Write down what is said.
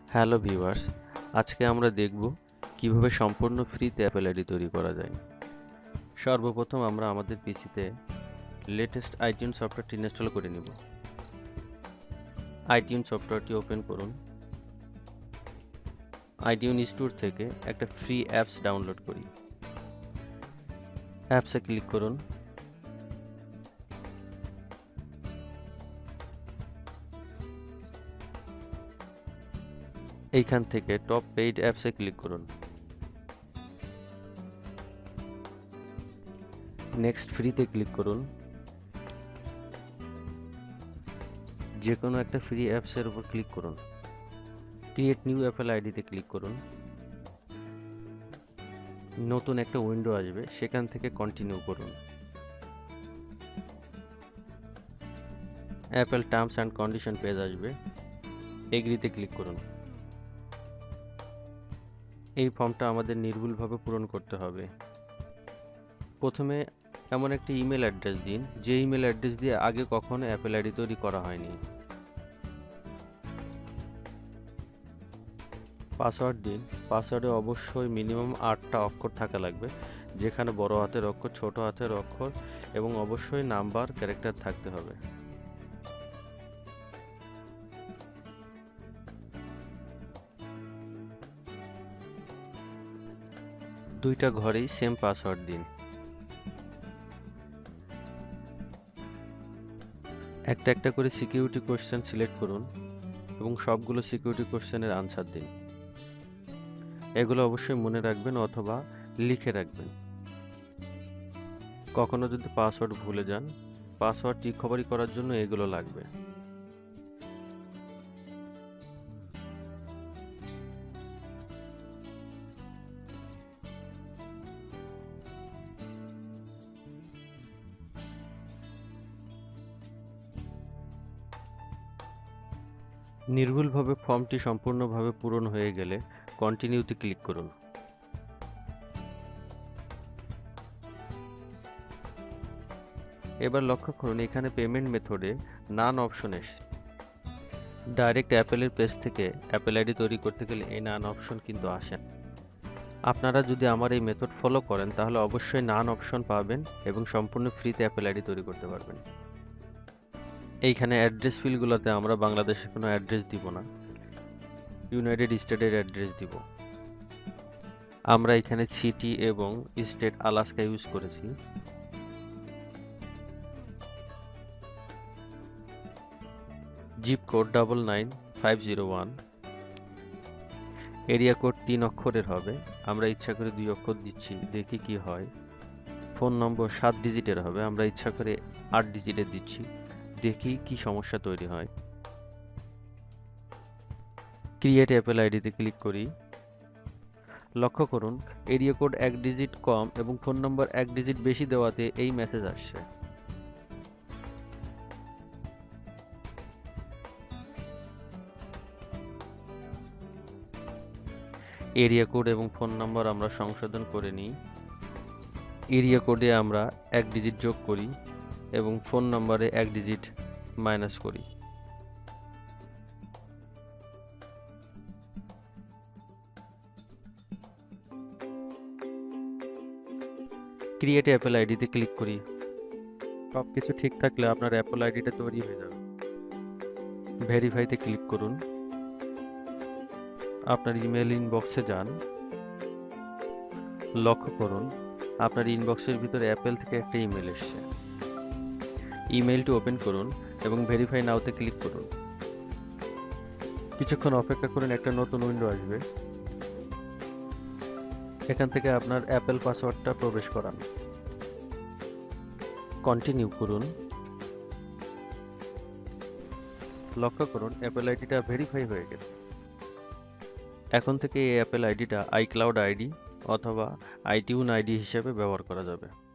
Hello viewers, আজকে আমরা দেখব কিভাবে সম্পূর্ণ ফ্রিতে অ্যাপেল আইডি তৈরি করা যায়। সর্বপ্রথম আমরা আমাদের পিসিতে লেটেস্ট আইটিউন সফটওয়্যারটি ইনস্টল করে নিব। আইটিউন সফটওয়্যারটি ওপেন করুন। আইটিউন স্টোর থেকে একটা ফ্রি অ্যাপস ডাউনলোড করি। অ্যাপসে ক্লিক করুন। এইখান থেকে টপ পেইড অ্যাপসে ক্লিক করুন। নেক্সট ফ্রিতে ক্লিক করুন। যে কোনো একটা ফ্রি অ্যাপসের উপর ক্লিক করুন। ক্রিয়েট নিউ অ্যাপেল আইডিতে ক্লিক করুন। নতুন একটা উইন্ডো আসবে, সেখান থেকে কন্টিনিউ করুন। Apple terms and condition page আসবে, এগ্রিতে ক্লিক করুন। এই ফর্মটা আমাদের নির্ভুলভাবে পূরণ করতে হবে। প্রথমে এমন একটা ইমেল অ্যাড্রেস দিন যে ইমেল অ্যাড্রেস দিয়ে আগে কখনো অ্যাপেল আইডি তৈরি করা হয়নি। পাসওয়ার্ড দিন। পাসওয়ার্ডে অবশ্যই মিনিমাম 8টা অক্ষর থাকা লাগবে, যেখানে বড় হাতের অক্ষর, ছোট হাতের অক্ষর এবং অবশ্যই নাম্বার, ক্যারেক্টার থাকতে হবে। দুইটা ঘরেই সেম পাসওয়ার্ড দিন। একটা একটা করে সিকিউরিটি কোশ্চেন সিলেক্ট করুন এবং সবগুলো সিকিউরিটি কোশ্চেনের আনসার দিন। এগুলো অবশ্যই মনে রাখবেন অথবা লিখে রাখবেন। কখনো যদি পাসওয়ার্ড ভুলে যান, পাসওয়ার্ড রিকভারি করার জন্য এগুলো লাগবে। নির্ভুলভাবে ফর্মটি সম্পূর্ণভাবে পূরণ হয়ে গেলে কন্টিনিউতে ক্লিক করুন। এবার লক্ষ্য করুন এখানে পেমেন্ট মেথডে নান অপশন এসেছে। ডাইরেক্ট অ্যাপেলের পেজ থেকে অ্যাপেল আইডি তৈরি করতে গেলে এই নান অপশন কিন্তু আসে না। আপনারা যদি আমার এই মেথড ফলো করেন তাহলে অবশ্যই নান অপশন পাবেন এবং সম্পূর্ণ ফ্রিতে অ্যাপেল আইডি তৈরি করতে পারবেন। এইখানে অ্যাড্রেস ফিল্ডগুলোতে আমরা বাংলাদেশে কোনো অ্যাড্রেস দিব না, ইউনাইটেড স্টেটের অ্যাড্রেস দিব। আমরা এখানে সিটি এবং স্টেট আলাস্কা ইউজ করেছি। Zip code 99501। এরিয়া কোড 3 অক্ষরের হবে, আমরা ইচ্ছা করে 2 অক্ষর দিচ্ছি, দেখি কি হয়। ফোন নম্বর 7 ডিজিটের হবে, আমরা ইচ্ছা করে 8 ডিজিটের দিচ্ছি, দেখি কি সমস্যা তৈরি হয়। ক্রিয়েট অ্যাপেল আইডিতে ক্লিক করি। লক্ষ্য করুন এরিয়া কোড 1 ডিজিট কম এবং ফোন নম্বর 1 ডিজিট বেশি দেওয়াতে এই মেসেজ আসছে। এরিয়া কোড এবং ফোন নাম্বার আমরা সংশোধন করে নিই। এরিয়া কোডে আমরা 1 ডিজিট যোগ করি এবং ফোন নাম্বারে 1 ডিজিট মাইনাস করি। ক্রিয়েট অ্যাপেল আইডিতে ক্লিক করি। সবকিছু ঠিক থাকলে আপনার অ্যাপেল আইডিটা তৈরি হয়ে যাবে। ভেরিফাইতে ক্লিক করুন। আপনার ইমেল ইনবক্সে যান। লক্ষ্য করুন আপনার ইনবক্সের ভিতরে অ্যাপেল থেকে একটা ইমেল এসেছে। ইমেলটি ওপেন করুন এবং ভেরিফাই নাওতে ক্লিক করুন। কিছুক্ষণ অপেক্ষা করুন, একটা নতুন উইন্ডো আসবে। এখান থেকে আপনার অ্যাপেল পাসওয়ার্ডটা প্রবেশ করান। কন্টিনিউ করুন। লক্ষ্য করুন অ্যাপেল আইডিটা ভেরিফাই হয়ে গেছে। এখন থেকে এই অ্যাপেল আইডিটা আইক্লাউড আইডি অথবা আইটিউন আইডি হিসেবে ব্যবহার করা যাবে।